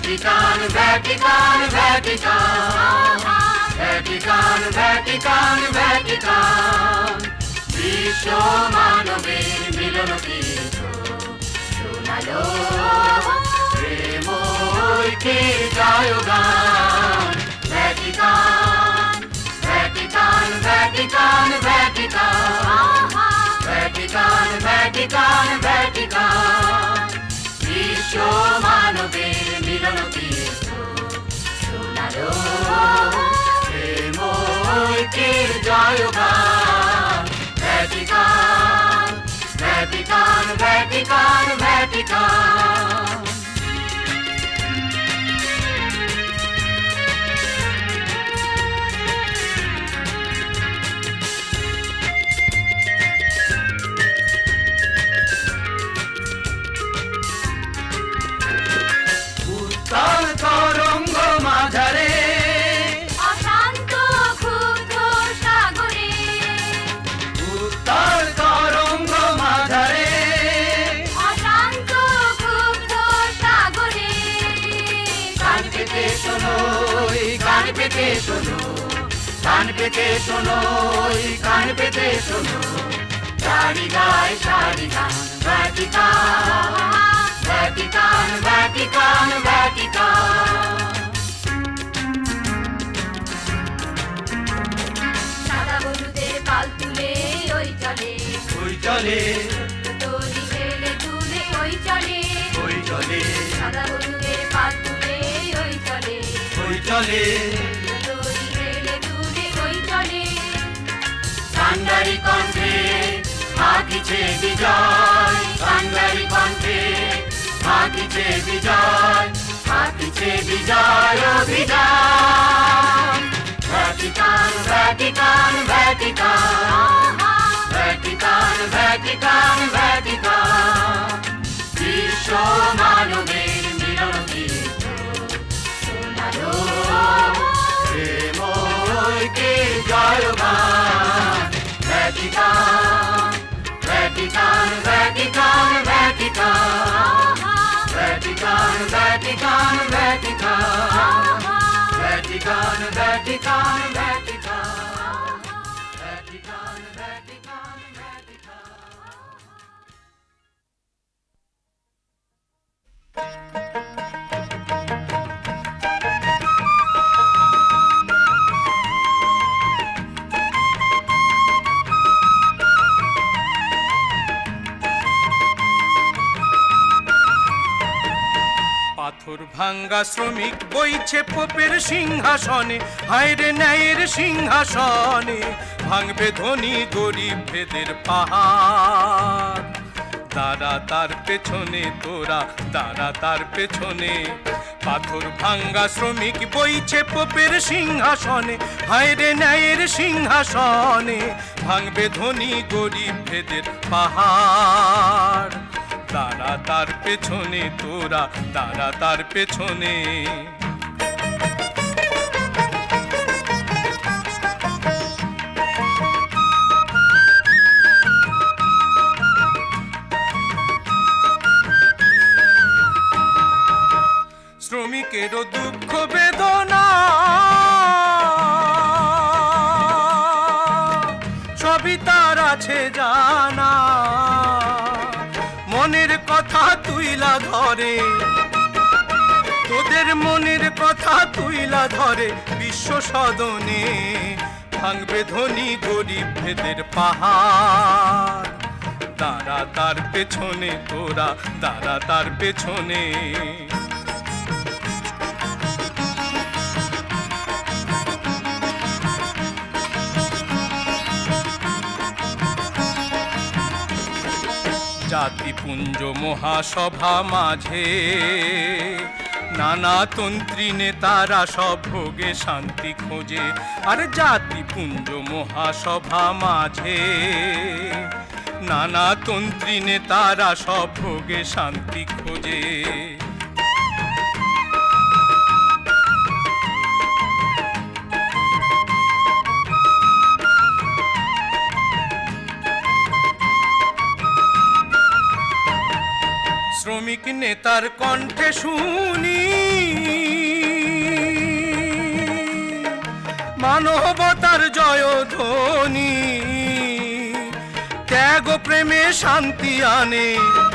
Vatican, Vatican, Vatican, Vatican, Vatican, Vatican. বিশ্ব মানবের মিলন তীর্থ শোনালো প্রেম ঐক্যের জয়গান। Vatican, Vatican, Vatican, Vatican, Vatican, Vatican, Vatican. বিশ্ব মানবের মিলন তীর্থ শোনালো প্রেম ঐক্যের জয়গান। Vatican, Vatican, Vatican, Vatican. উত্তাল তরঙ্গ মাঝারে অশান্ত ক্ষুব্ধ সাগরে, উত্তাল তরঙ্গ মাঝারে অশান্ত ক্ষুব্ধ সাগরে। কান পেতে শোনো, কান পেতে শোনো, কান পেতে শোনো, কান পেতে শোনো, সারি গায় সারি গান। Vatican, Vatican, Vatican, Vatican. সাদা হলুদের পাল তুলে ওই চলে, ওই চলে, তরি হেলে তুলে ওই চলে, ওই চলে, সাদা হলুদের পাল তুলে ওই চলে, ওই চলে, তরি হেলে তুলে ওই চলে। কান্ডারি কণ্ঠে হাকিছে বিজয়, কান্ডারি কণ্ঠে হাকিছে বিজয়, হাকিছে বিজয় অভিযান। Vatican, Vatican, Vatican, Vatican, Vatican, Vatican. বিশ্ব মানবের মিলন তীর্থ শোনালো প্রেম ঐক্যের জয়গান। Vatican, Vatican, Vatican, Vatican, Vatican, Vatican, Vatican, Vatican, Vatican, Vatican, Vatican, Vatican, Vatican. পাথর ভাঙ্গা শ্রমিক বইছে পোপের সিংহাসনে, হায়রে ন্যায়ের সিংহাসনে ভাঙবে ধনী গরিব ভেদের পাহাড়। দাঁড়া তার পেছনে তোরা, দাঁড়া তার পেছনে। পাথর ভাঙ্গা শ্রমিক বইছে পোপের সিংহাসনে, হায়রে ন্যায়ের সিংহাসনে ভাঙবে ধনী গরিব ভেদের পাহাড়। দাঁড়া তার পেছনে তোরা, দাঁড়া তার পেছনে। শ্রমিকেরও দুঃখ বেদনা সবই তার আছে জানা, মনের কথা তুইলা ধরে, তোদের মনের কথা তুইলা ধরে বিশ্ব সদনে ভাঙবে ধনী গরিব ভেদের পাহাড়। দাঁড়া তার পেছনে তোরা, দাঁড়া তার পেছনে। জাতিপুঞ্জ মহাসভা মাঝে নানা তন্ত্রী নেতারা সব ভোগে শান্তি খোঁজে। আর জাতিপুঞ্জ মহাসভা মাঝে নানা তন্ত্রী নেতারা সব ভোগে শান্তি খোঁজে। শ্রমিক নেতার কণ্ঠে শুনি মানবতার জয়ধ্বনি, ত্যাগ প্রেমে শান্তি আনে,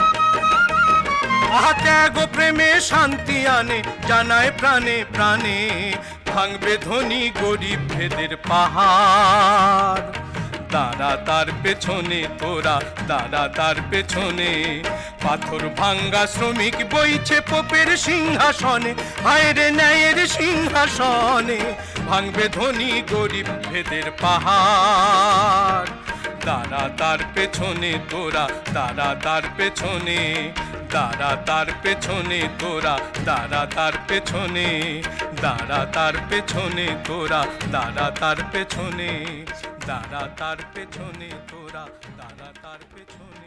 আহা ত্যাগ প্রেমে শান্তি আনে, জানায় প্রাণে প্রাণে। ভাঙবে ধনী গরিব ভেদের পাহাড়, দাঁড়া তার পেছনে তোরা, দাঁড়া তার পেছনে। পাথর ভাঙ্গা শ্রমিক বইছে পোপের সিংহাসনে, হায়রে ন্যায়ের সিংহাসনে। ভাঙবে ধনী গরিব ভেদের পাহাড়, দাঁড়া তার পেছনে তোরা, দাঁড়া তার পেছনে, দাঁড়া তার পেছনে তোরা, দাঁড়া তার পেছনে, দাঁড়া তার পেছনে তোরা, দাঁড়া তার পেছনে, দাঁড়া তার পেছনে তোরা, দাঁড়া তার পেছনে।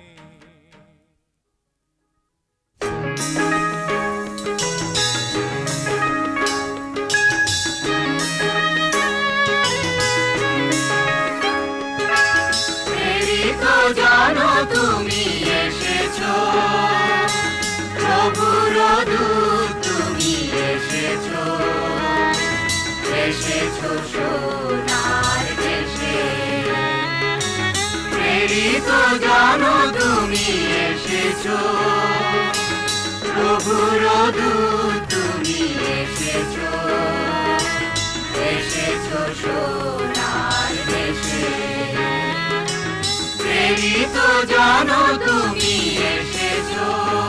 জানো তুমি এসেছো, প্রভুর দূত তুমি এসেছো, এসেছো সোনার দেশে। প্রেরিত জানো তুমি এসেছো, প্রভুর দূত তুমি এসেছো, এসেছো সোনার দেশে। প্রেরিত জানো তুমি এসেছো।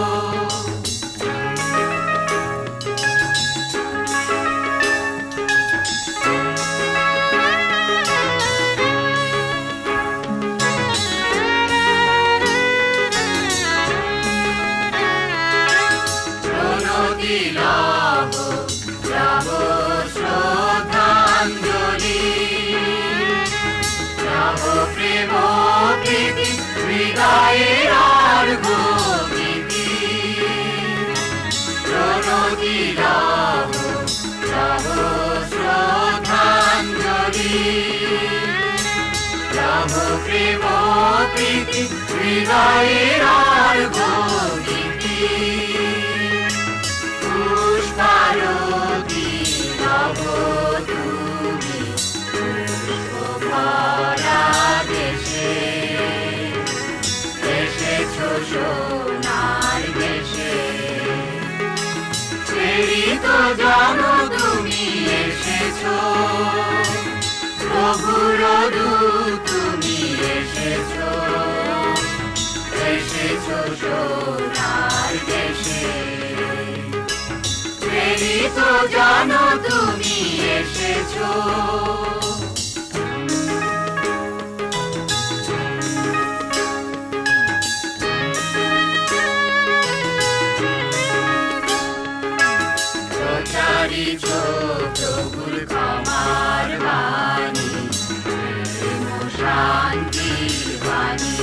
প্রণতি লহ যাব শ্রদ্ধাঞ্জলি, যাব প্রেম প্রীতি হৃদয়ের অর্ঘ্যগীতি। প্রণতি লহ যাব শ্রদ্ধাঞ্জলি, যাব প্রেম প্রীতি হৃদয়ের অর্ঘ্যগীতি। পুষ্পারতি নব তুমি পুষ্পভরা দেশে, এসেছো সোনার দেশে। প্রেরিত জানো তুমি এসেছো, প্রভুর দূত তুমি এসেছো, এসেছো সোনার দেশে। প্রেরিত জানো তুমি এসেছো। প্রচারিছো প্রভুর ক্ষমার বাণী, প্রেম শান্তির বাণী।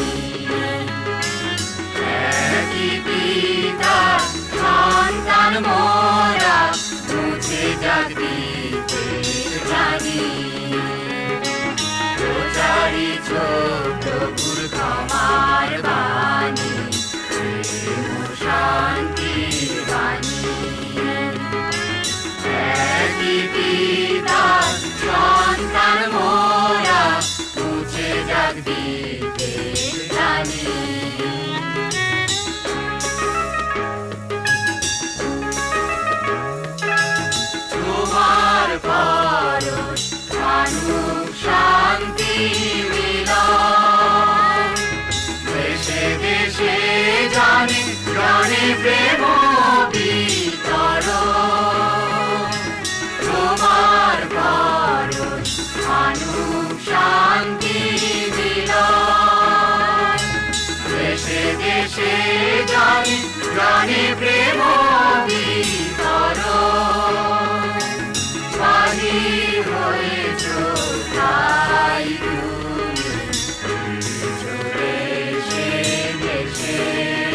একই পিতার সন্তান মোরা, মুছে যাক বিদ্বেষ জানি। প্রচারিছো প্রভুর ক্ষমার বাণী, প্রেম শান্তির বাণী। একই পিতার সন্তান মোরা, মুছে যাক বিদ্বেষ জানি। তোমার পরশ মানুষ শান্তি মিলন, দেশে দেশে জানে প্রাণে প্রেম বিতরণ। তোমার পরশ মানুষ শান্তি মিলন, দেশে দেশে জানে প্রাণে প্রেম বিতরণ। বাহির হয়েছো তাই তুমি দেশে দেশে,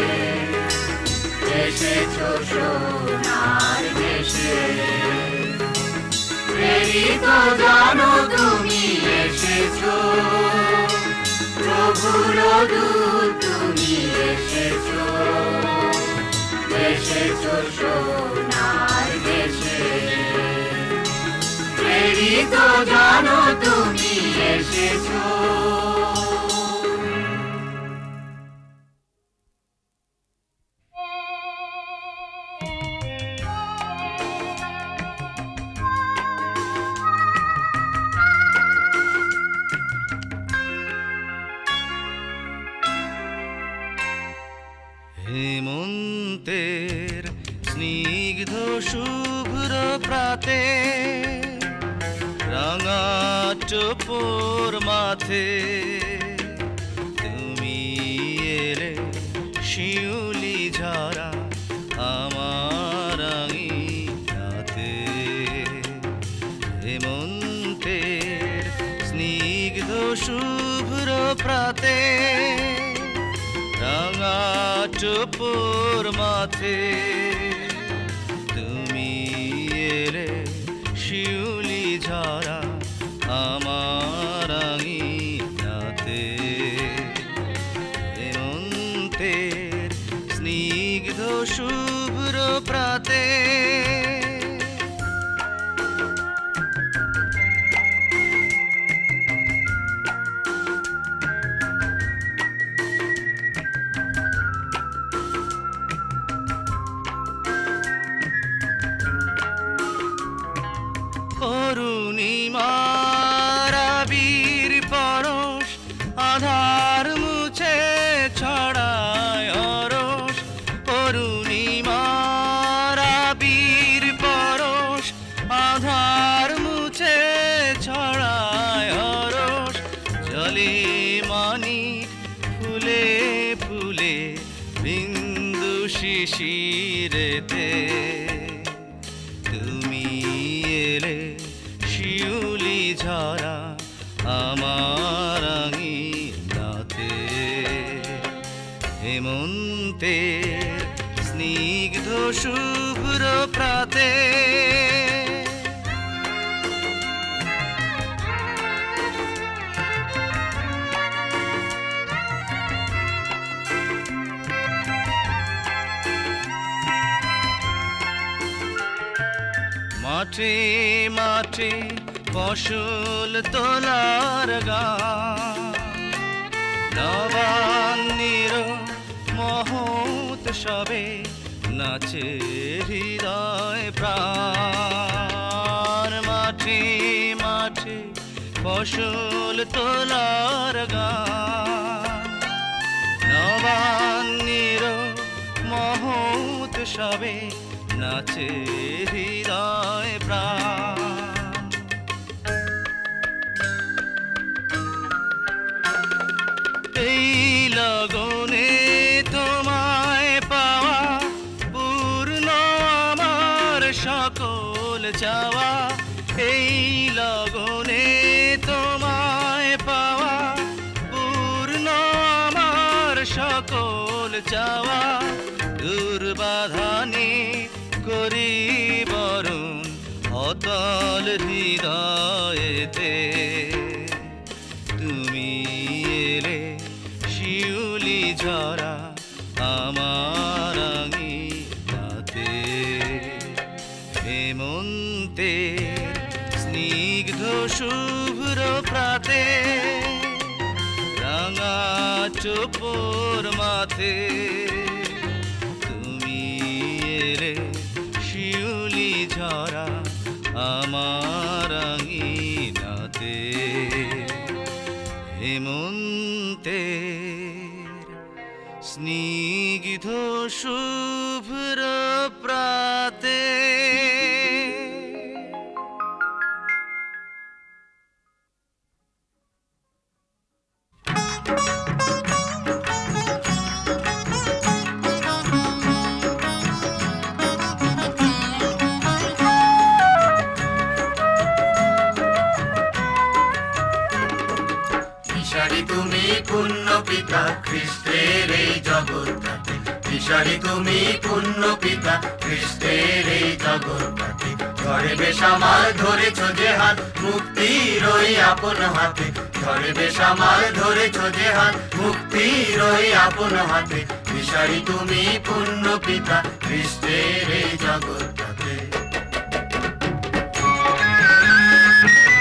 এসেছো সোনার দেশে। প্রেরিত জানো তুমি এসেছো, প্রভুর দূত তুমি এসেছো, এসেছো সোনার দেশে। তো জানো তুমি এসেছো। হেমন্তের স্নিগ্ধ শুভ্র প্রাতে রাঙা টোপর মাথে তুমি এলে শিউলি ঝরা আমার আঙিনাতে। হেমন্তের স্নিগ্ধ শুভ্র প্রাতে রাঙা টোপর মাথে তুমি এলে শিউলি ঝরা আমার আঙিনাতে। হেমন্তের স্নিগ্ধ শুভ্র প্রাতে অরুণিমার আবির পরশ আধার মুছে ছড়ায় অরস। অরুণিমার আবির পরশ আধার মুছে ছড়ায় অরস। জলে মানিক ফুলে ফুলে বিন্দু শিশিরেতে তুমি এলে শিউলি ঝরা আমার আঙিনাতে। হেমন্তের স্নিগ্ধ শুভ্র প্রাতে মাঠে মাঠে ফসল তোলার গান নবান্নের মহোৎসবে নাচে হৃদয় প্রাণ। মাঠে মাঠে ফসল তোলার গান নবান্নের মহোৎসবে নাচে হৃদয় প্রাণ। এই লগনে তোমায় পাওয়া পূর্ণ আমার সকল চাওয়া। এই লগনে তোমায় পাওয়া পূর্ণ আমার সকল চাওয়া। দুর্বাধানে করি বরণ অতল হৃদয়েতে তুমি এলে শিউলি ঝরা আমার আঙিনাতে। হেমন্তের স্নিগ্ধ শুভ্র প্রাতে রাঙা টোপর মাথে তুমি এলে শিউলি ঝরা আমার আঙিনাতে। হেমন্তের স্নিগ্ধ শুভ্র প্রাতে তুমি পূর্ণ পিতা খ্রিস্টের এই জগৎটাতে। ঈশ্বরী তুমি পূর্ণ পিতা খ্রিস্টের এই জগৎটাতে। ধরে বেশ আমার ধরেছ যে হাত মুক্তির ওই আপন হাতে। ধরে বেশ আমার ধরেছ যে হাত মুক্তির ওই আপন হাতে। ঈশ্বরী তুমি পূর্ণ পিতা খ্রিস্টের এই জগৎটাতে।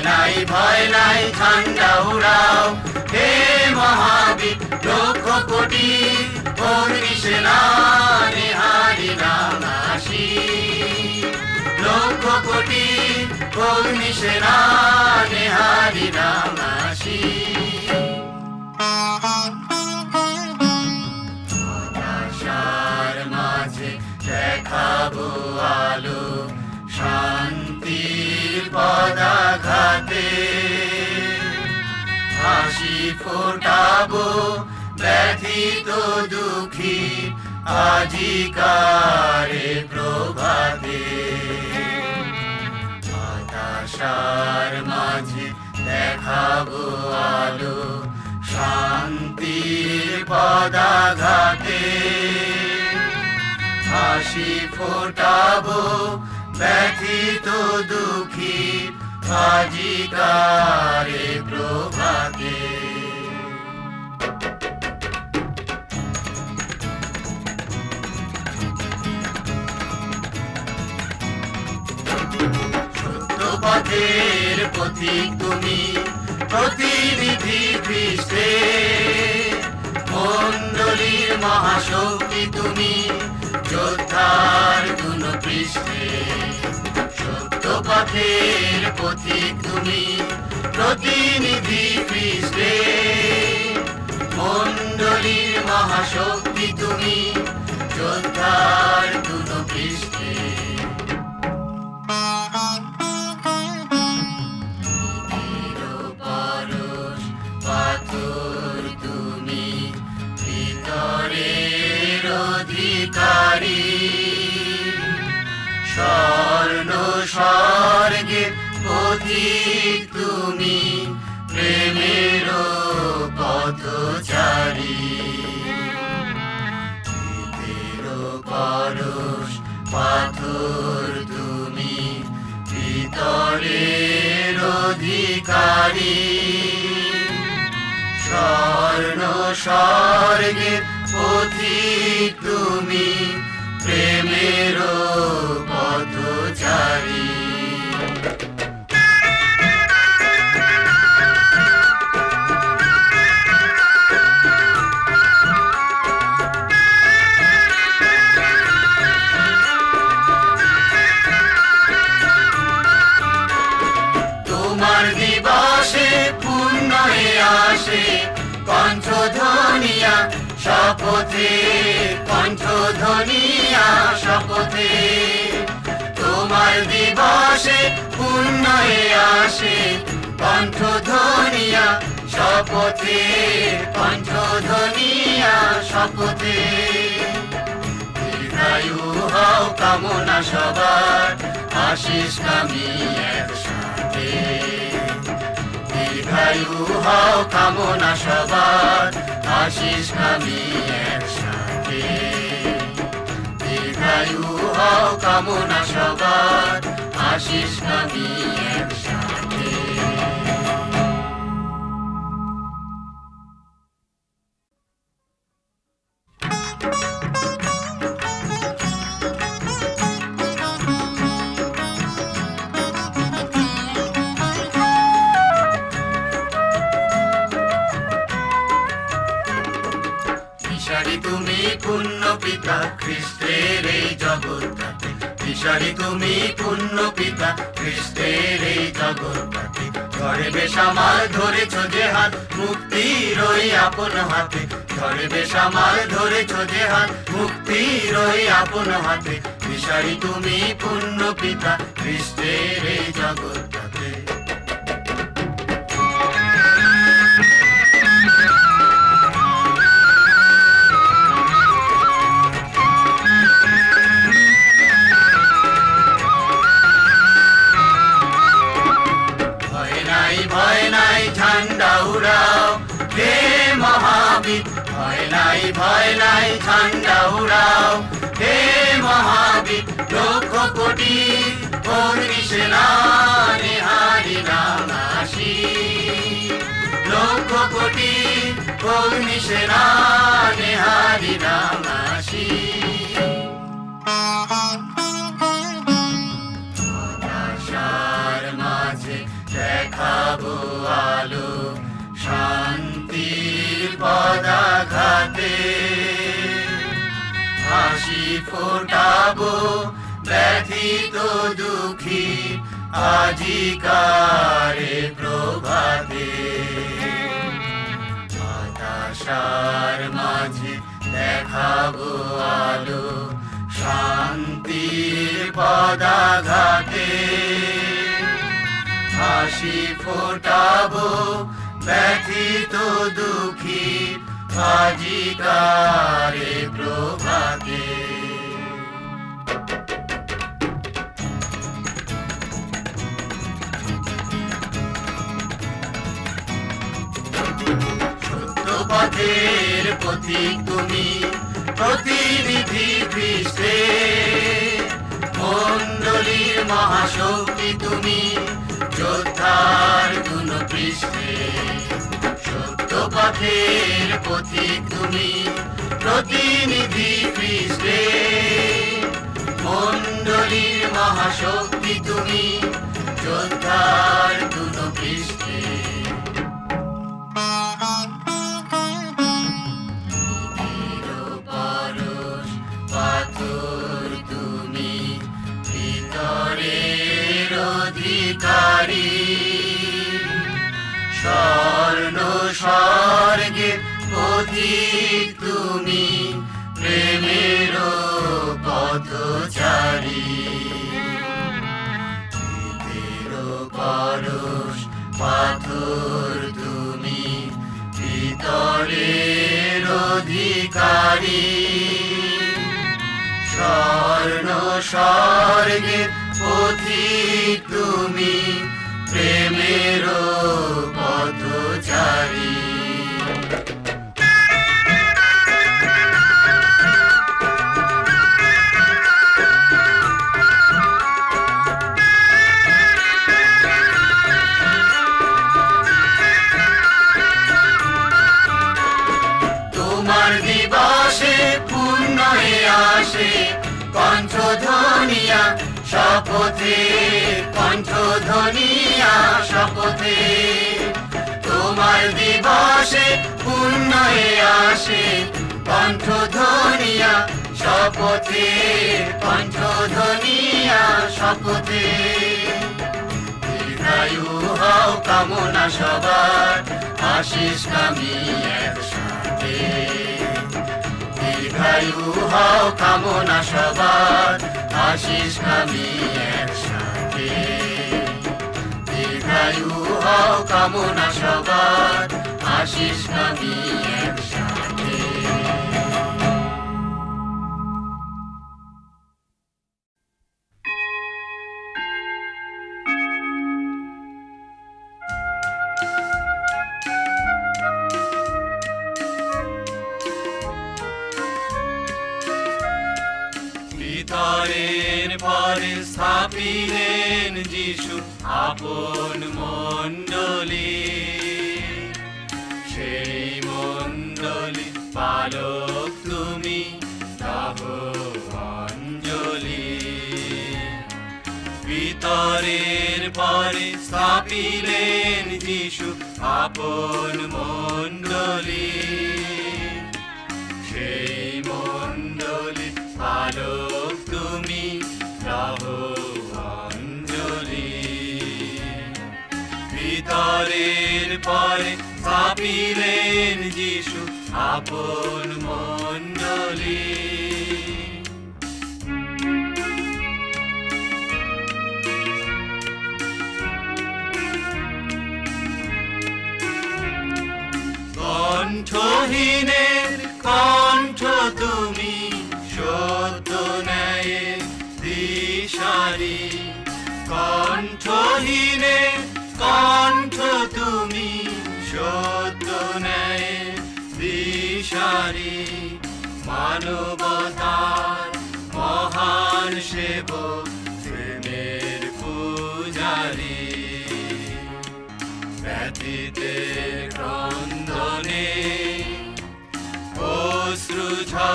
ভয় নাই ঝান্ডা উড়াও হে মহাবীর লক্ষ কোটি অগ্নিসেনা নেহারি নাম আসি লক্ষ কোটি অগ্নিসেনা নেহারি নাম আসি হতাশার মাঝে দেখাবো আলো শান্তির পদাঘাতে হাসি ফোটাবো ব্যথিত দুঃখী আজিকারে প্রভাতে হতাশার মাঝে দেখাবো আলো শান্তির পদাঘাতে হাসি ফোটাবো ব্যথিত দুঃখী আজিকারে প্রভাতে সত্য পথের পথিক তুমি প্রতিনিধি খ্রিস্টের মণ্ডলীর মহাশক্তি তুমি যোদ্ধার দুন পৃষ্ঠে সত্য পথের পথিক তুমি প্রতিনিধি খ্রিস্টের মণ্ডলীর মহাশক্তি তুমি যোদ্ধার দুন পৃষ্ঠে পরশ পাথর তুমি ভিতরের অধিকারী স্বর্ণ স্বর্গে পথিক তুমি প্রেমের পথচারী পরশ পাথর তুমি ভিতরের অধিকারী স্বর্ণ স্বর্গে পথিক তুমি প্রেমের পথচারী তোমার দিবসে পূর্ণ আসে কণ্ঠধ্বনিয়া শপথে কণ্ঠধ্বনিয়া শপথে তোমার দিবসে পূর্ণ আসে কণ্ঠধ্বনিয়া শপথে কণ্ঠধ্বনিয়া শপথে দীর্ঘায়ু হও কামনা সবার আশিস কামি একসাথে দীর্ঘায়ু হও কামনা সবার আশিস কামি একসাথে দীর্ঘায়ু হও কামনা সবার আশিস কামি একসাথে তুমি পূর্ণ পিতা খ্রিস্টের এই জগৎটাতে ঈশ্বরী তুমি পূর্ণ পিতা খ্রিস্টের এই জগৎটাতে ধরে বেসামাল ধরেছ যে হাত মুক্তির ওই আপন হাতে ধরে বেসামাল ধরেছ যে হাত মুক্তির ওই আপন হাতে ঈশ্বরী তুমি পূর্ণ পিতা খ্রিস্টের এই জগৎটাতে ভয় নাই ঝান্ডা উড়াও হে মহাবীর ভয় নাই ঝান্ডা উড়াও হে মহাবীর লক্ষ কোটি অগ্নিসেনা নেহারি নাম আসি লক্ষ কোটি অগ্নিসেনা নেহারি নাম আসি হতাশার মাঝে দেখা ফোটাবো ব্যথিত দুঃখী আজিকারে প্রভাতে হতাশার মাঝে দেখাবো আলো শান্তির পদাঘাতে হাসি ফোটাবো ব্যথিত দুঃখী আজিকারে প্রভাতে সত্য পথের পথিক তুমি প্রতিনিধি খ্রিস্টের মণ্ডলীর মহাশক্তি তুমি যোদ্ধার গুণ পৃষ্ঠে সত্য পথের পথিক তুমি প্রতিনিধি খ্রিস্টের মণ্ডলীর মহাশক্তি তুমি যোদ্ধার গুণ পৃষ্ঠে পরশ পাথর তুমি ভিতরের অধিকারী স্বর্ণ স্বর্গে পথিক তুমি প্রেমের পথচারী পরশ পাথর তুমি ভিতরের অধিকারী স্বর্ণ স্বর্গে পথিক তুমি প্রেমের পথচারী তোমার দিবসে পূর্ণ আসে কণ্ঠধ্বনিয়া শপথে কণ্ঠধ্বনিয়া শপথে তোমার দিবসে পূর্ণ আসে কণ্ঠধ্বনিয়া শপথে কণ্ঠধ্বনিয়া শপথে দীর্ঘায়ু হও কামনা সবার আশিস কামি একসাথে দীর্ঘায়ু হও কামনা সবার আশিস কামি একসাথে দীর্ঘায়ু হও কামনা সবার আশিস কামি একসাথে ভিতরের পরে স্থাপিলেন যিশু আপন মণ্ডলী সেই মণ্ডলী পালক তুমি দাহ অঞ্জলি ভিতরের পরে স্থাপিলেন যিশু আপন মণ্ডলী সেই মণ্ডলী পালক তুমি দাহ অঞ্জলি ভিতরের পরে স্থাপিলেন যিশু আপন মণ্ডলী কণ্ঠহীনের কণ্ঠ তুমি সত্য ন্যায় দিশারি কণ্ঠহীনের কণ্ঠ তুমি সত্য ন্যায় দিশারি মানবতার মহান সেবক প্রেমের পূজারি ব্যথিতের ক্রন্দনে অশ্রু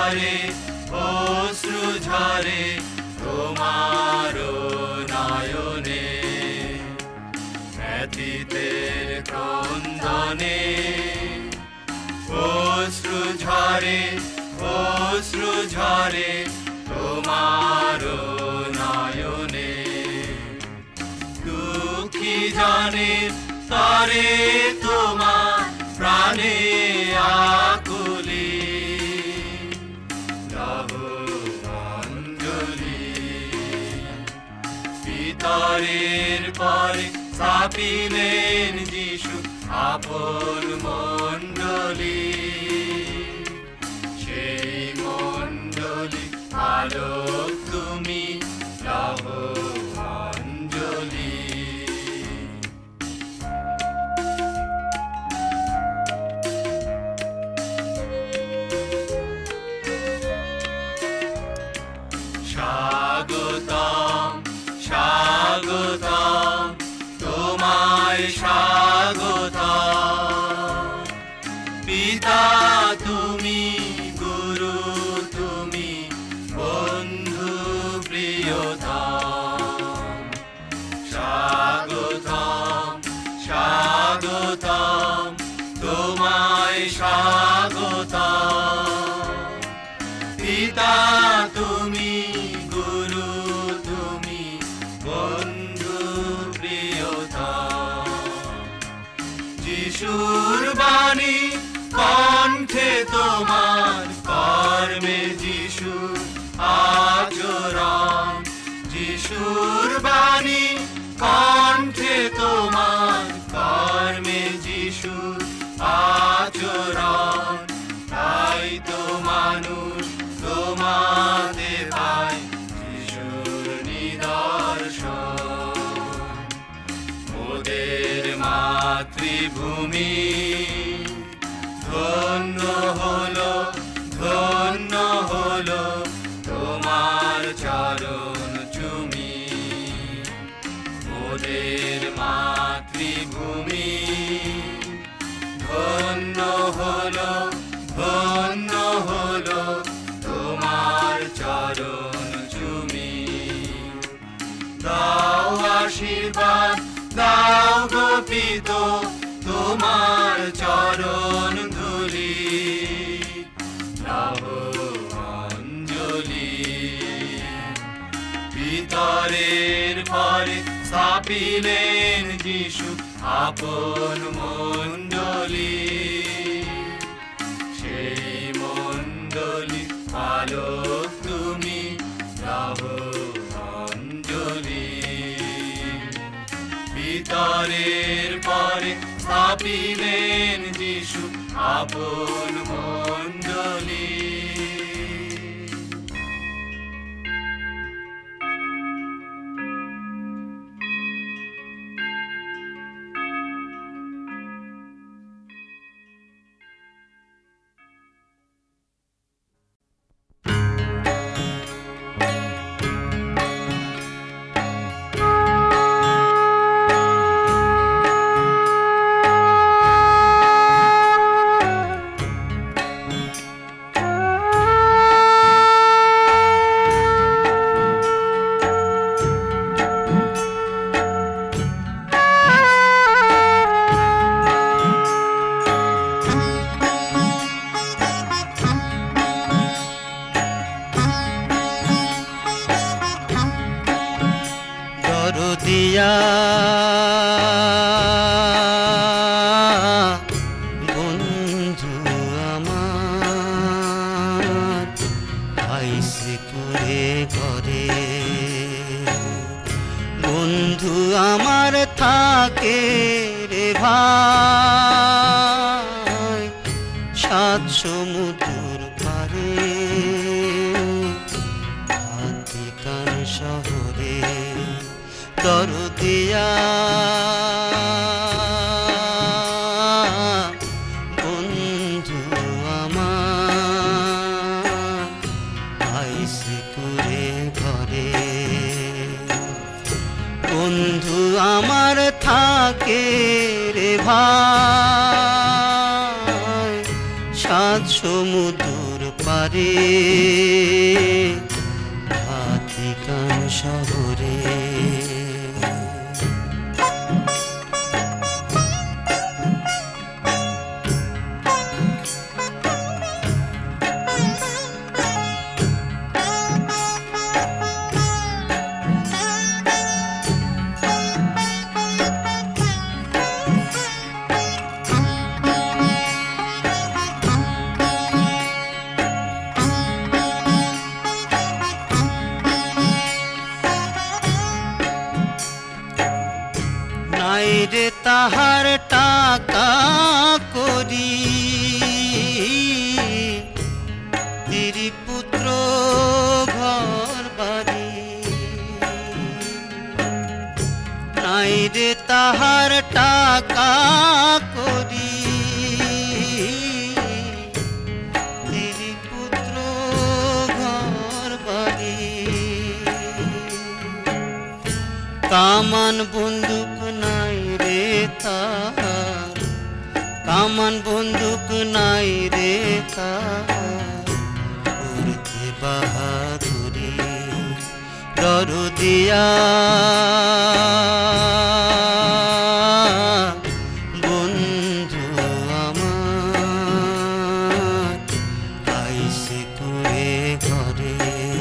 ঝরে তোমার নয়নে ব্যথিতের ক্রন্দনে অশ্রু ঝরে তরে তোমার প্রাণে আকুলি লহো অঞ্জলি পিতরের পরে স্থাপিলেন যিশু আপন মণ্ডলী সেই মণ্ডলী আলোক তুমি লহো অঞ্জলি স্বাগতম স্বাগতম তোমায় স্বাগতম পিতা তুমি গুরু তুমি বন্ধু প্রিয়তম স্বাগতম স্বাগতম তোমায় স্বাগতম পিতা তুমি গুরু তুমি বন্ধু প্রিয়তম যিশুর বাণী কণ্ঠে তোমার কর্মে যিশু আচরণ যিশুর বাণী কণ্ঠে তোমার কর্মে যিশু আচরণ তাই তো মানুষ তোমাতে পায় যিশুর নিদর্শন মোদের মাতৃভূমি ধন্য হলো তোমার চরণ চুমি মোদের মাতৃভূমি ধন্য হলো তোমার চরণ চুমি দাও আশীর্বাদ দাও গো পিতো তোমার চরণ ধুলি লহো অঞ্জলি পিতরের পরে স্থাপিলেন যিশু আপন মণ্ডলী সেই মণ্ডলী আলোক তুমি লহো অঞ্জলি পিতরের পরে স্থাপিলেন যিশু আপন মণ্ডলী দরদিয়া বন্ধু আমার আইসে করে ঘরে বন্ধু আমার থাকে রে ভাই সাত সমুদ্র পারে ভাতিকান শহরে দরদিয়া বন্ধু আমার আইসে করে ঘরে বন্ধু আমার থাকে রে ভাই সাত সমুদ্র পারে ভাতিকান শহরে তাহার টাকা করি তিরি পুত্র ঘর বাড়ি নাই রে তাহার টাকা করি তিরি পুত্র ঘর বাড়ি কামান বন্দুক নাই রে তাহার কামান বন্দুক নাই রে তাহার করতে বাহাদুরি দরদিয়া বন্ধু আমার আইসে করে ঘরে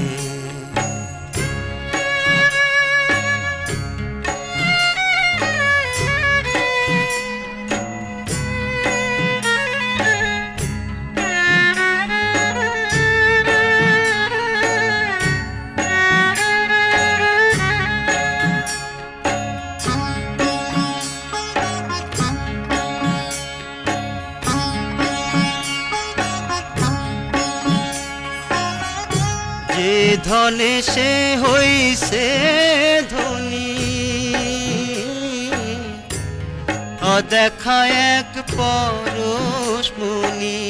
যে ধনে সে হইছে ধনী অদেখা এক পরশমণি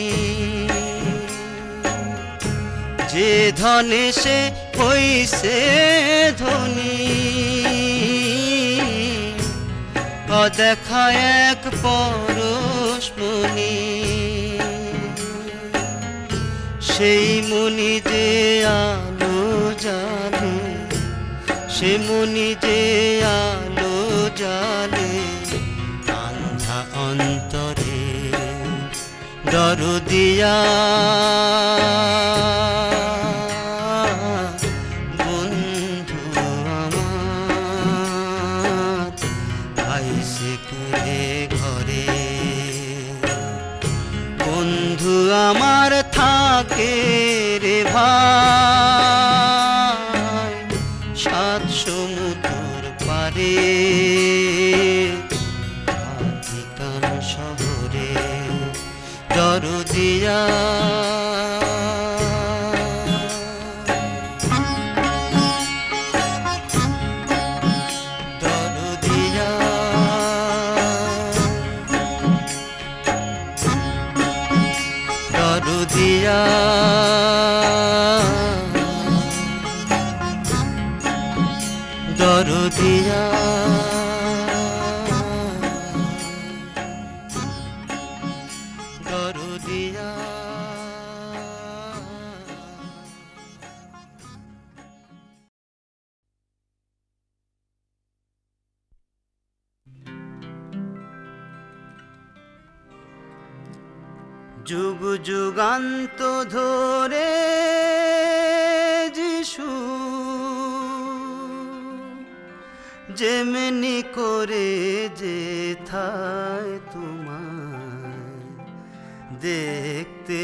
যে ধনে সে হইছে ধনী অদেখা এক পরশমণি সেই মনি যে আলো জালে সে মনি যে আলো জালে আন্ধা অন্তরে দরদিয়া বন্ধু আমার আইসে করে ঘরে বন্ধু আমার থাকে রে ভাই সাত সমুদ্র পারে ভাতিকান শহরে দরদিয়া দরদিয়া দরদিয়া দরদিয়া দরদিয়া যুগ যুগান্ত ধরে যিশু যেমনি করে যেথায় তোমায় দেখতে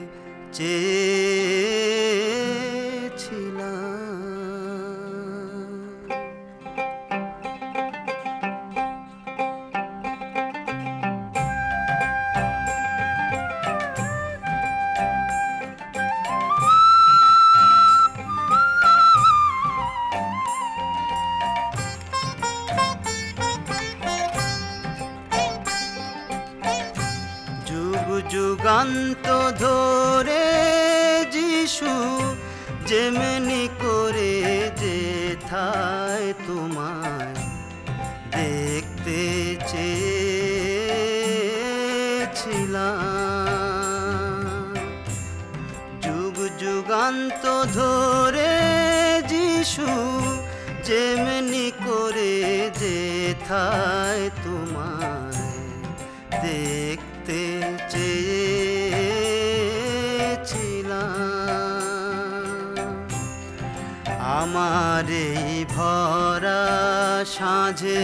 চেয়েছিলাম যুগান্ত ধরে যিশু যেমনি করে যেথায় তোমায় দেখতে চেয়েছিলাম যুগ যুগান্ত ধরে যিশু যেমনি করে যেথায় তোমায় দেখতে চেয়েছিলাম আমার এই ভরা সাঁঝে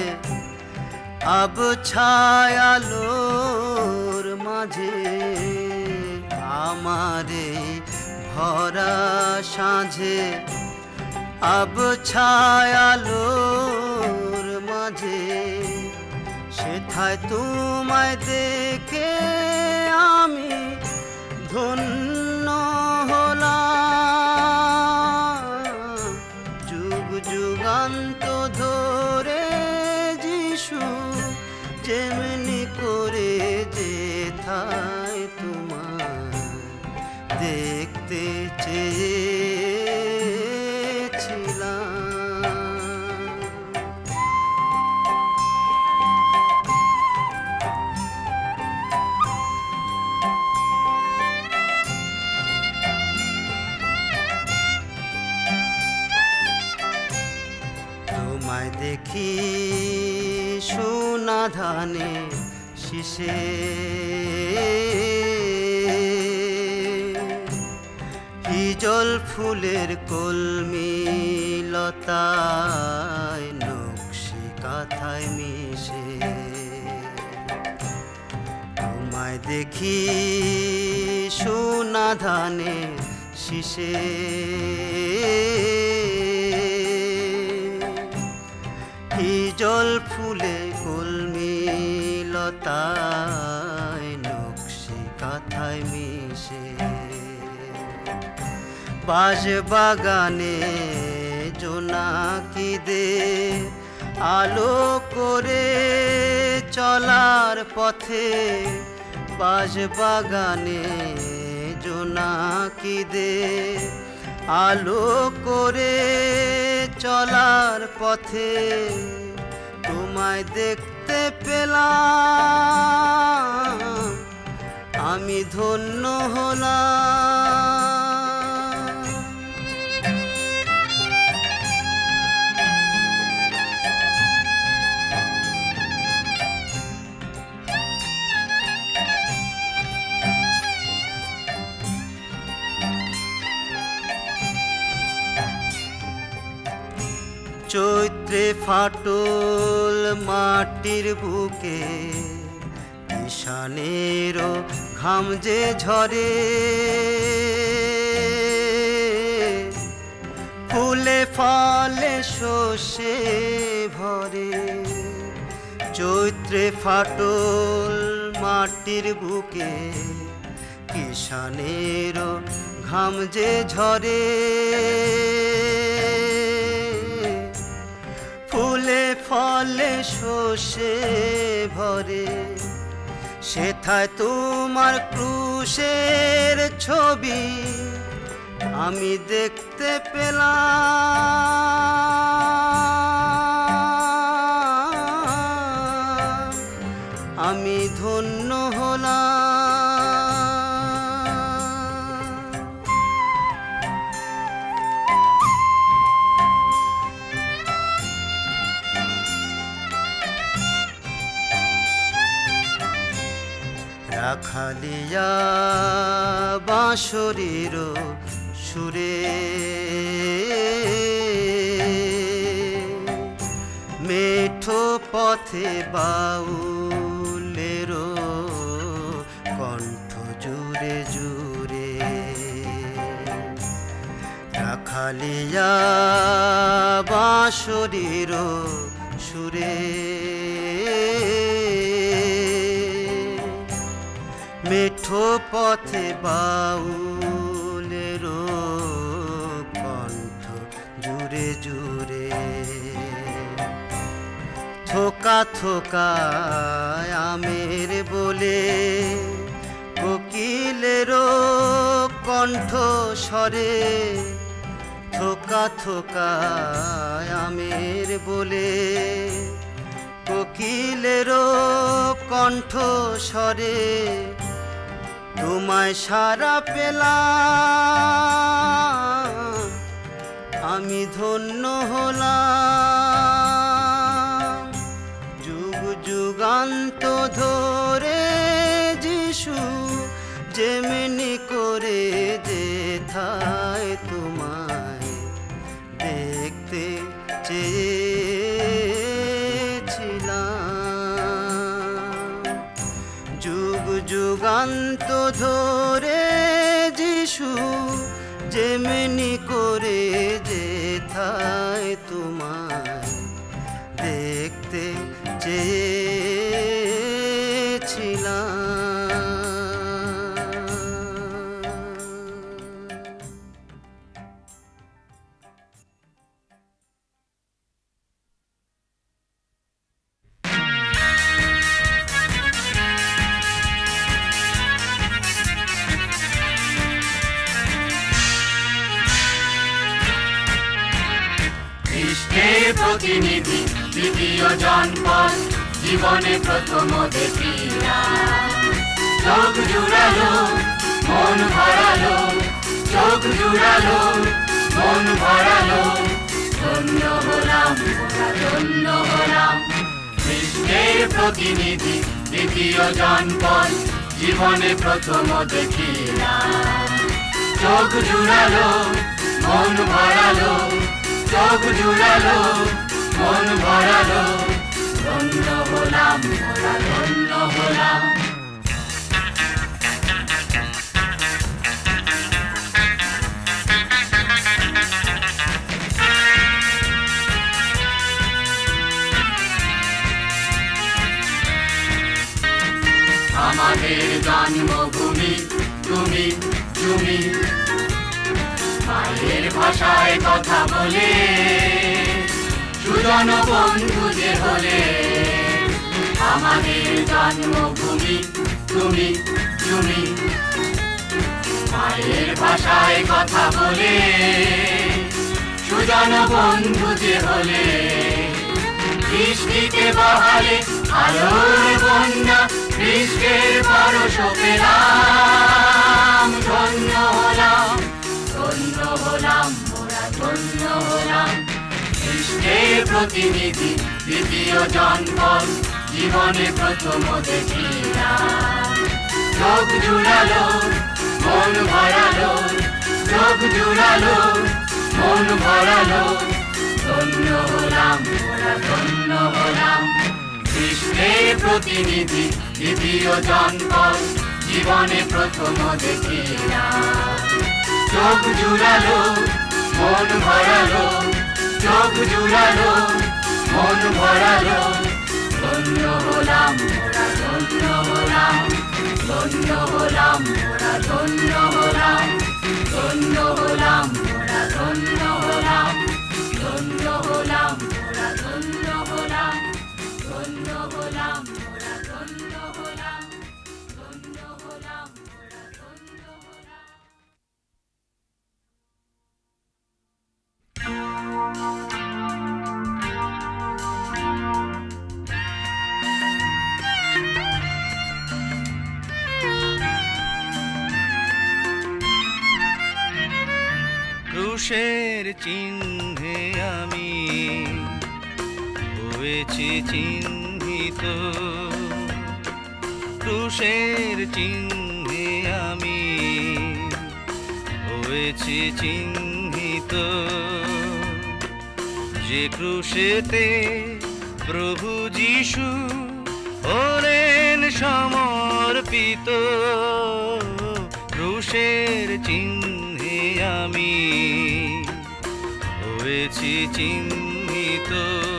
আবছায়ালোর মাঝে আমার এই ভরা সাঁঝে আবছায়ালোর মাঝে সে সেথায় তোমায় দেখে আমি ধন্য হলাম। যুগ যুগান্ত ধরে যিশু যেমনি করে যেথায় তোমায় দেখতে চেয়েছিলাম। তোমায় দেখি সোনা ধানে শিশে, হিজল ফুলের কলমি লতায় নকশি কাঁথায় মিশে। তোমায় দেখি সোনা ধানে শিশে, হিজল ফুলে কলমি লতায় নকশি কাঁথায় মিশে। বাজ বাগানে জোনাকিদে আলো করে চলার পথে, বাজ বাগানে জোনাকিদে আলো করে চলার পথে তোমায় দেখতে পেলাম, আমি ধন্য হলাম। চৈত্রে ফাটল মাটির বুকে, ঈশানেরও ঘাম যে ঝরে, ফুলে ফলে শস্যে ভরে। চৈত্রে ফাটল মাটির বুকে, ঈশানেরও ঘাম যে ঝরে, ফুলে ফলে শস্যে ভরে। সেথায় তোমার ক্রুশের ছবি আমি দেখতে পেলাম, আমি ধন্য হলাম। রাখালিয়া বাঁশরীর সুরে, মেঠো পথে বাউলের কণ্ঠ জুড়ে জুড়ে। রাখালিয়া বাঁশরীর সুরে, মেঠো পথে বাউলের কণ্ঠ জুড়ে জুড়ে। থোকা থোকা আমের বলে কোকিলের কণ্ঠ স্বরে, থোকা থোকা আমের বলে কোকিলের কণ্ঠ স্বরে। তোমায় সারা পেলাম, আমি ধন্য হলাম। যুগ যুগান্ত ধরে যিশু যেমনি করে যেথায় তোমায় দেখতে চেয়েছিলাম। যুগ যুগান্ত ধরে যিশু যেমনি করে যেথায় তোমায় দেখতে চেয়ে খ্রিস্টের প্রতিনিধি দ্বিতীয় জনপদ জীবনে প্রথম দেখিলাম। চোখ জুড়ালো মন ভরালো, চোখ জুড়ালো মন ভরালো, ধন্য হলাম মোরা ধন্য হলাম। খ্রিস্টের প্রতিনিধি দ্বিতীয় জনপদ জীবনে প্রথম দেখিলাম। চোখ জুড়ালো মন ভরালো, চোখ জুড়ালো মন ভরালো, ধন্য হলাম মোরা ধন্য হলাম। আমাদের জন্মভূমি তুমি তুমি, মায়ের ভাষায় কথা বলে সুজন বন্ধু যে হলে। আমাদের জন্মভূমি তুমি তুমি, মায়ের ভাষায় কথা বলে সুজন বন্ধু যে হলে। বৃষ্টিতে বহালে আলোর বন্যা, খ্রিস্টের পরশ পেলাম। ধন্য হলাম ধন্য হলাম মোরা ধন্য হলাম। খ্রিস্টের প্রতিনিধি দ্বিতীয় জনপদ জীবনে প্রথম দেখিলাম। চোখ জুড়ালো মন ভরালো, চোখ জুড়ালো মন ভরালো, ধন্য হলাম মোরা ধন্য হলাম। খ্রিস্টের প্রতিনিধি দ্বিতীয় জনপদ জীবনে প্রথম দেখিলাম। চোখ জুড়ালো মন ভরালো, চোখ জুড়ালো মন ভরালো, ধন্য হলাম মোরা ধন্য হলাম। ধন্য হলাম মোরা ধন্য হলাম, ধন্য হলাম মোরা ধন্য হলাম, ধন্য হলাম মোরা ধন্য হলাম, ধন্য হলাম মোরা ধন্য হলাম, ধন্য হলাম মোরা ধন্য হলাম। ক্রুশের চিহ্নে আমি হয়েছি চিহ্নিত, ক্রুশের চিহ্নে আমি হয়েছি চিহ্নিত। যে ক্রুশেতে প্রভু যিশু হলেন সমর্পিত, ক্রুশের চিহ্নে আমি হয়েছি চিহ্নিত।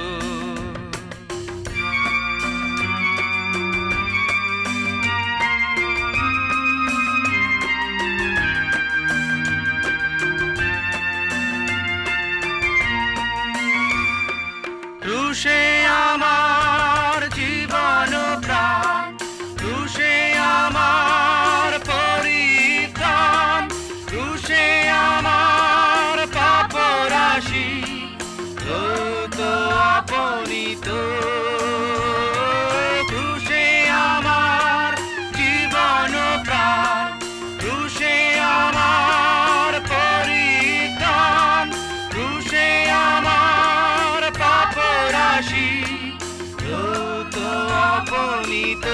ক্রুশে আমার জীবন প্রাণ, ক্রুশে আমার পরিত্রাণ, ক্রুশে আমার পাপ রাশি ধৌত আপনিত। ক্রুশে আমার জীবন প্রাণ, ক্রুশে আমার পরিত্রাণ, ক্রুশে আমার পাপ রাশি ধৌত আপনিত।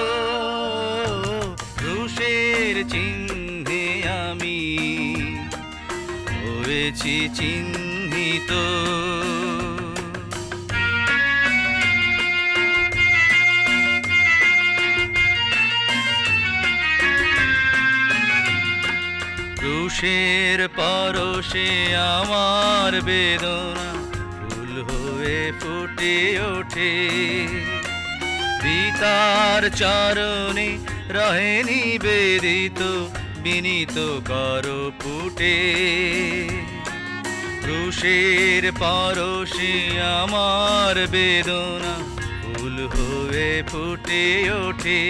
ক্রুশের চিহ্নে আমি হয়েছি চিহ্নিত। ক্রুশের পরশে আমার বেদনা ফুল হয়ে ফুটে ওঠে, পিতার চরণে রহে নিবেদিত বিনীত কর পুটে। ক্রুশের পরশে আমার বেদনা ফুল হয়ে ফুটে ওঠে,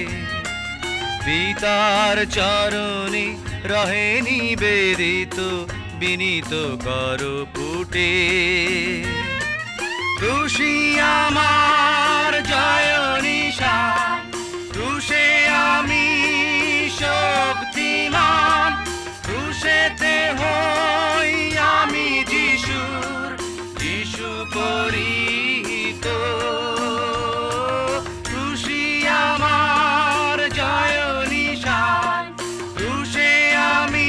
পিতার চরণে রহে নিবেদিত বিনীত কর পুটে। ক্রুশই আমার জয় নিশান, ক্রুশে আমি শক্তিমান, ক্রুশেতে হই আমি যিশুর, যিশু পরিহিত। ক্রুশই আমার জয় নিশান, ক্রুশে আমি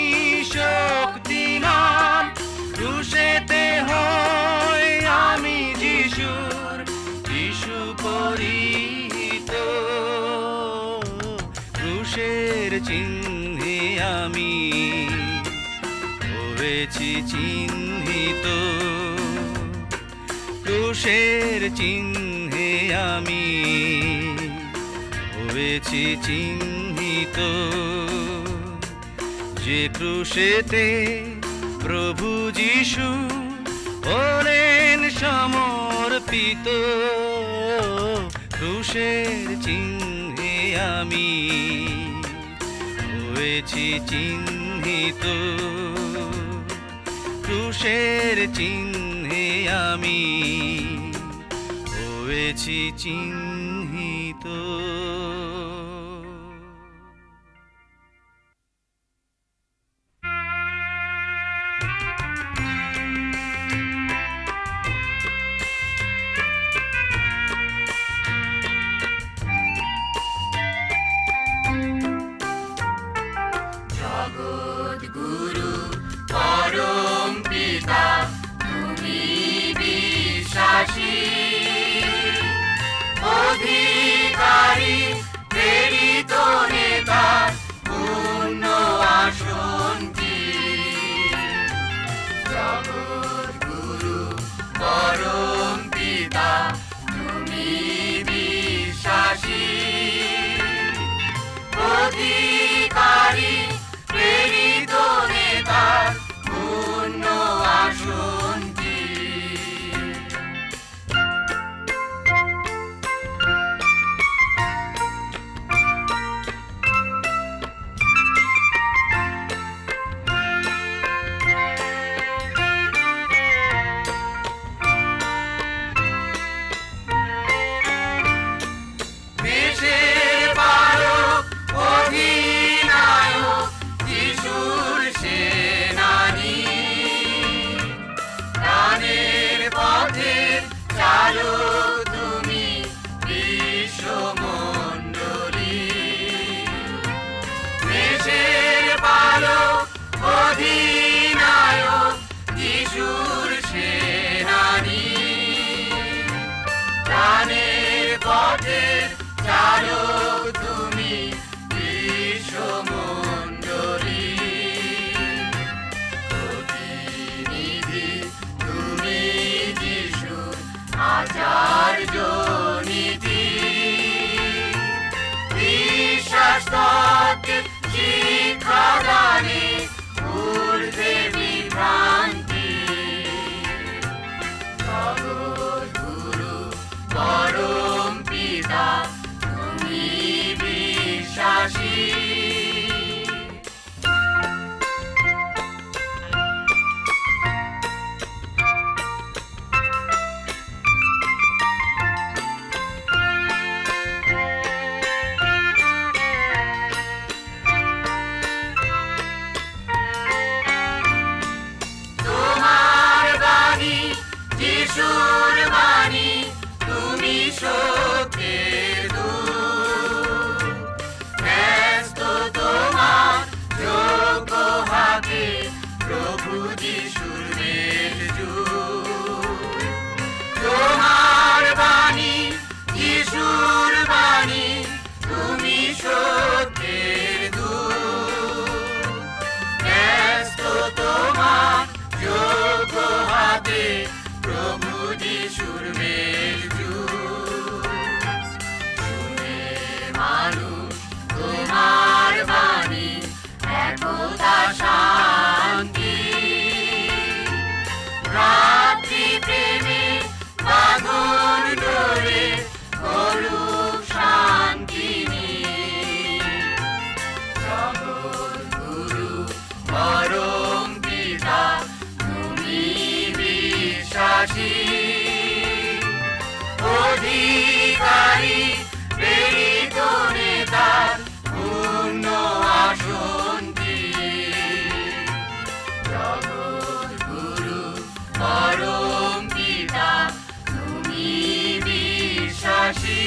শক্তিমান, ক্রুশেতে হই আমি যিশুর, যিশু পরিহিত। ক্রুশের চিহ্নে আমি হয়েছি চিহ্নিত, ক্রুশের চিহ্নে আমি হয়েছি চিহ্নিত। যে ক্রুশেতে প্রভু যিশু হলেন সমর্পিত, ক্রুশের চিহ্নে আমি হয়েছি চিহ্নিত, ক্রুশের চিহ্নে আমি হয়েছি চিহ্নিত। জগৎগুরু পরম পিতা তুমি বিশ্বাসী, অধিকারী প্রেরিত নেতা পূর্ণ আসন কি। জগৎগুরু পরম পিতা তুমি বিশ্বাসী, অধিকারী প্রেরিত নেতা পূর্ণ আসন কি। দেশের পালক অধিনায়ক যিশুর সেনানী, প্রাণের পথের চালক তুমি বিশ্বমণ্ডলী। দেশের পালক অধিনায়ক যিশুর সেনানী, প্রাণের পথের চালক তুমি বিশ্বমণ্ডলী। প্রতিনিধি তুমি যিশু আচার্য নীতি, বিশ্বাস তত্ত্বের শিক্ষা দানে ঊর্ধ্বে বিভ্রান্তি। জগৎগুরু পরম পিতা তুমি বিশ্বাসী, তোমার বাণী যিশুর বাণী তুমি সত্যের দূত। ব্যস্ত তোমার যোগ্য হাতে প্রভু যিশুর মেলজুত। তোমার বাণী যিশুর বাণী তুমি সত্যের দূত। ব্যস্ত তোমার যোগ্য হাতে প্রভু যিশুর মেলজুত। শুনে মানুষ তোমার বাণী একতা শান্তি, রাত্রি প্রেমে বাঁধন ডোরে করুক শান্তি। জগৎগুরু পরম পিতা তুমি বিশ্বাসী, অধিকারী প্রেরিত নেতার পূর্ণ আসনটি জগৎ গুরু পরম পিতা তুমি বিশ্বাসী।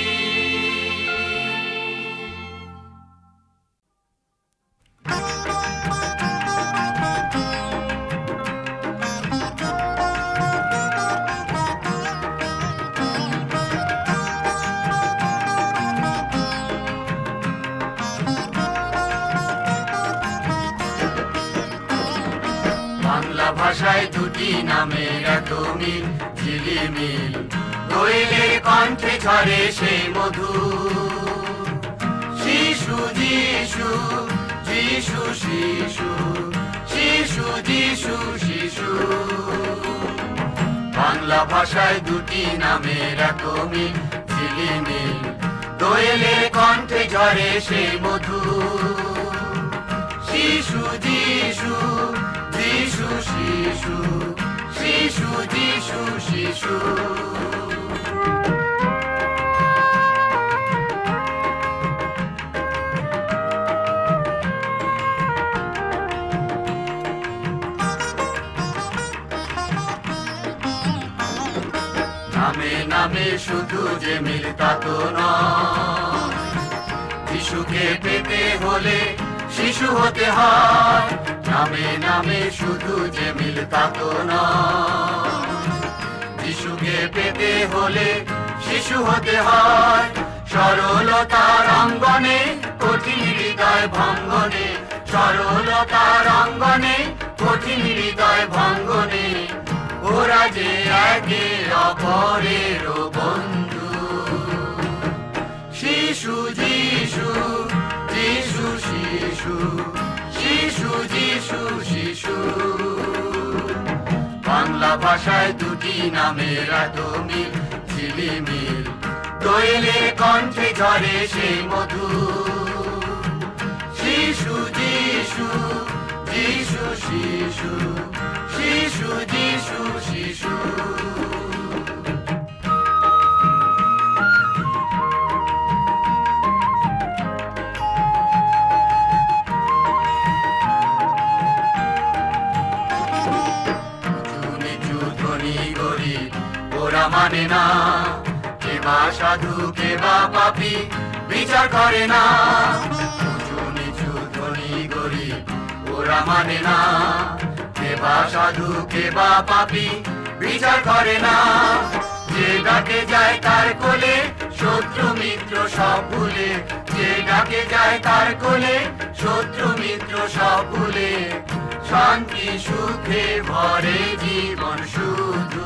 বাংলা ভাষায় দুটি নামের এত মিল ঝিলিমিল, দোয়েলের কণ্ঠে ঝরে সেই মধু। শিশু যিশু যিশু শিশু শিশু যিশু শিশু। বাংলা ভাষায় দুটি নামের এত মিল ঝিলিমিল, দোয়েলের কণ্ঠে ঝরে সেই মধু। শিশু যিশু যিশু শিশু শিশু যিশু শিশু। নামে নামে শুধু যে মিল তা তো নয়, যিশুকে পেতে হলে শিশু হতে হয়। নামে নামে শুধু যে মিল তা তো নয়, যিশুকে পেতে হলে শিশু হতে হয়। সরলতার অঙ্গনে কঠিন হৃদয় ভঙ্গনে, সরলতার অঙ্গনে কঠিন হৃদয় ভঙ্গনে, ওরা যে একে অপরের বন্ধু। শিশু যিশু যিশু শিশু শিশু যিশু শিশু। বাংলা ভাষায় দুটি নামের এত মিল ঝিলিমিল, দোয়েলের কণ্ঠে ঝরে সেই মধু। শিশু যিশু যিশু শিশু শিশু যিশু শিশু। ওরা মানে না কে বা সাধু কে বা পাপী, বিচার করে না। উঁচু নিচু ধনী গরিব ওরা মানে না কে বা সাধু কে বা পাপী, বিচার করে না। যে ডাকে যায় তার কোলে শত্রু মিত্র সব ভুলে, যে ডাকে যায় তার কোলে শত্রু মিত্র সব ভুলে। শান্তি সুখে ভরে জীবন শুধু।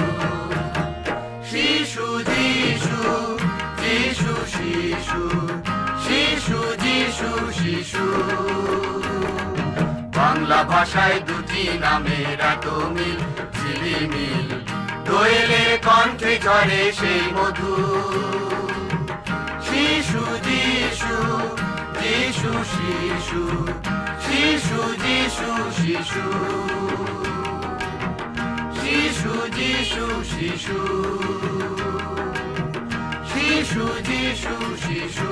শিশু যিশু যিশু শিশু শিশু যিশু শিশু। বাংলা ভাষায় দুটি নামের এত মিল ঝিলিমিল, দোয়েলের কণ্ঠে ঝরে সেই মধু। শিশু যিশু যিশু শিশু শিশু যিশু শিশু শিশু যিশু শিশু শিশু যিশু শিশু।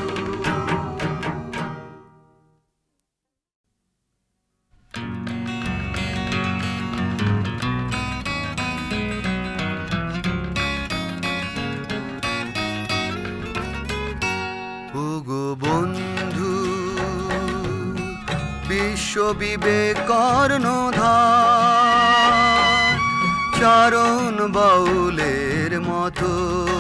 ওগো বন্ধু বিশ্ব বিবেক কর্ণধার, চারণ বাউলের মতো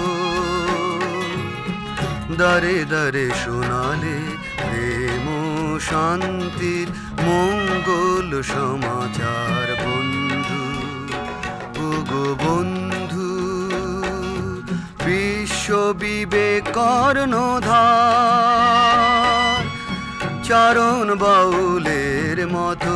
দারে দারে শোনালে প্রেম শান্তির মঙ্গল সমাচার। বন্ধু ওগো বন্ধু বিশ্ব বিবেক কর্ণধার, চারণ বাউলের মতো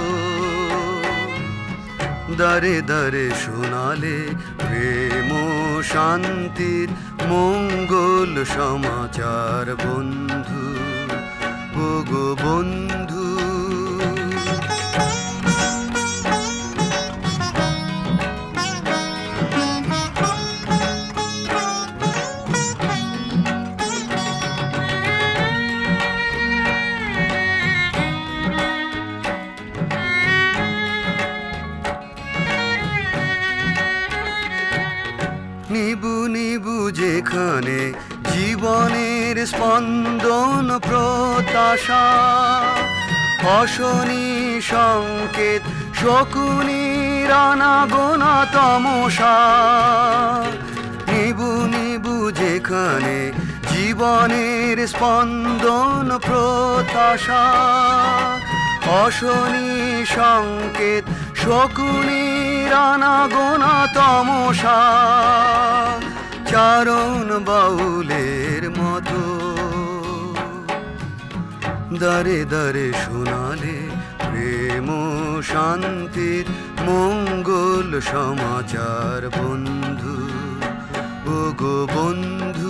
দারে দারে শোনালে প্রেম শান্তির মঙ্গল সমাচার। বন্ধু ওগো বন্ধু নিবু নিবু যেখানে জীবনের স্পন্দন প্রত্যাশা, অশনি সংকেত শকুনির আনাগোনা তমসা। নিবু নিবু যেখানে জীবনের স্পন্দন প্রত্যাশা, অশনি সংকেত শকুনির আনাগোনা তমসা। চারণ বাউলের মতো দারে দারে শোনালে প্রেম শান্তির মঙ্গল সমাচার বন্ধু, ও গো বন্ধু।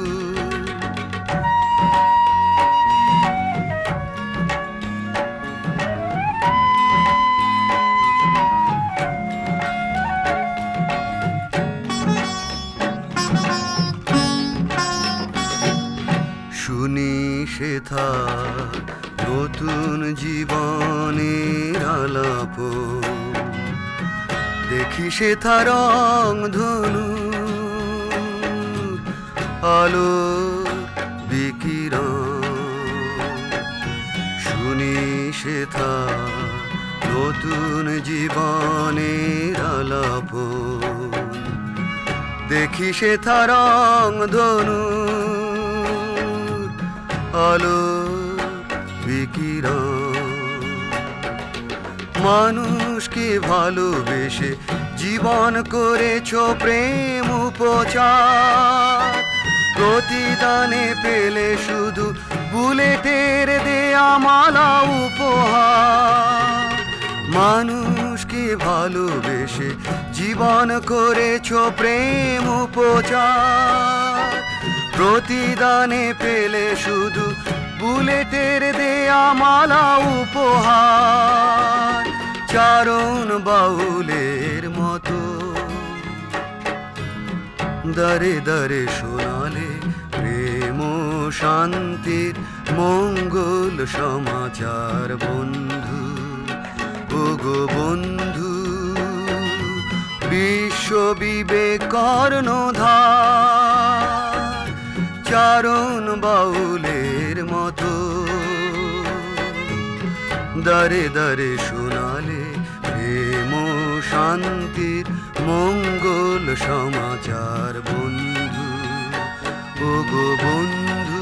শুনি সেথা নতুন জীবনের আলাপ, দেখি সেথা রং ধনু আলো বিকিরণ। শুনি সেথা নতুন জীবনের আলাপ, দেখি সেথা রং ধনু আলো বিকিরণ। মানুষকে ভালোবেসে জীবন করেছ প্রেম উপচার, প্রতিদানে পেলে শুধু বুলেটের দেয়া মালা উপহার। মানুষকে ভালোবেসে জীবন করেছ প্রেম উপচার, প্রতিদানে পেলে শুধু বুলেটের দেয়া মালা উপহার। চারণ বাউলের মতো দারে দারে শোনালে প্রেম শান্তির মঙ্গল সমাচার বন্ধু, ও গো বন্ধু। বিশ্ব বিবেক কর্ণধার চারণ বাউলের মতো দারে দারে শোনালে প্রেম শান্তির মঙ্গল সমাচার বন্ধু, ও গো বন্ধু।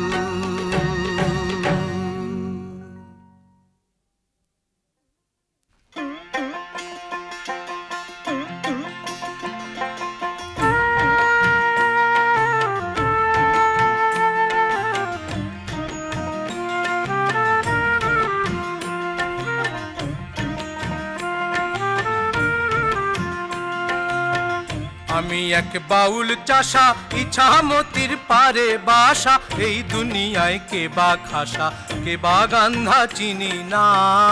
আমি এক বাউল চাষা ইছামতির পারে বাসা, এই দুনিয়ায় কে বা খাসা কে বা গান্ধা চিনি না।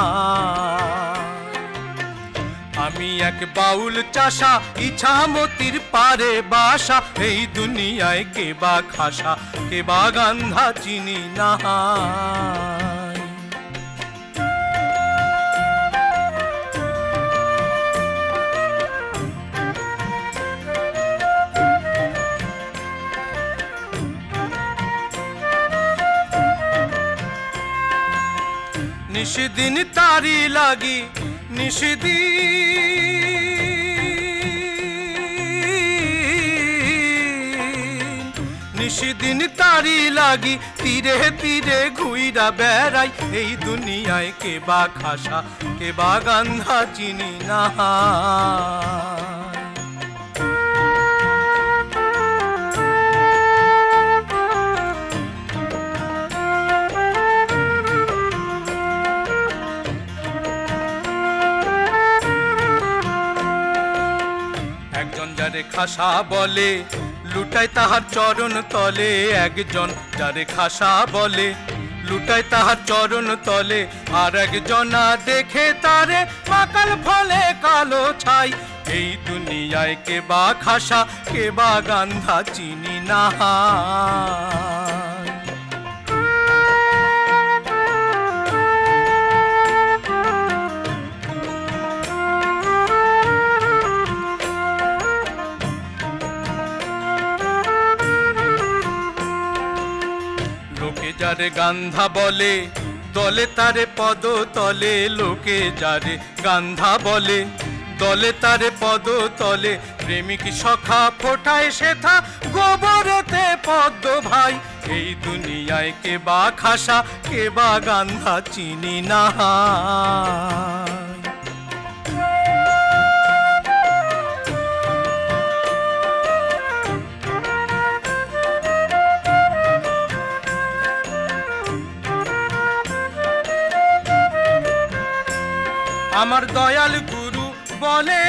আমি এক বাউল চাষা ইছামতির পারে বাসা, এই দুনিয়ায় কে বা খাসা কে বা গান্ধা চিনি না। নিশিদিন তারি লাগি নিশিদিন তারি লাগি তীরে তীরে ঘুইরা বেড়াই, এই দুনিয়ায় কে বা খাসা কে বা গান্ধা চিনি না। যারে খাসা বলে লুটায় তাহার চরণ তলে, একজন যারে খাসা বলে লুটায় তাহার চরণ তলে, আর একজনা দেখে তারে মাকাল ফলে কালো ছাই, এই দুনিয়ায় কে বা খাসা কে বা গান্ধা চিনি না। যারে গান্ধা বলে দলে তারে পদ তলে, লোকে যারে গান্ধা বলে দলে তারে পদ তলে, প্রেমিক সখা ফোটায় সেথা গোবরেতে পদ্ম ভাই। এই দুনিয়ায় কে বা খাসা কে বা গান্ধা চিনি না। আমার দয়াল গুরু বলে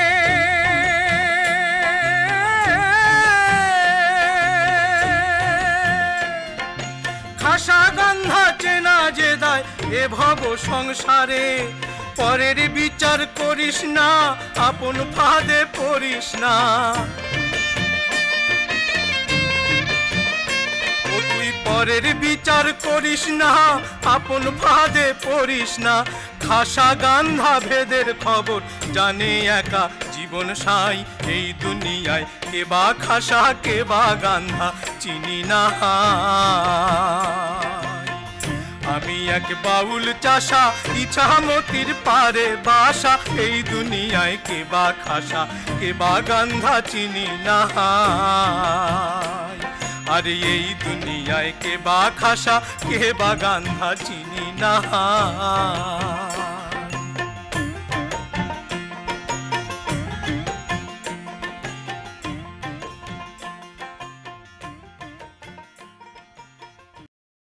খাসা গান্ধা চেনা যে দায় এ ভব সংসারে, পরের বিচার করিস না আপন ফাঁদে পড়িস না। ও তুই পরের বিচার করিস না আপন ফাঁদে পড়িস না। খাসা গান্ধা ভেদের খবর জানে একা জীবন সাই, এই দুনিয়ায় কে বা খাসা কে বা গান্ধা চিনি না। আমি এক বাউল চাষা ইছামতির পারে বাসা, এই দুনিয়ায় কে বা খাসা কে বা গান্ধা চিনি না। আরে এই দুনিয়ায় কে বা খাসা কে বা গান্ধা চিনি না।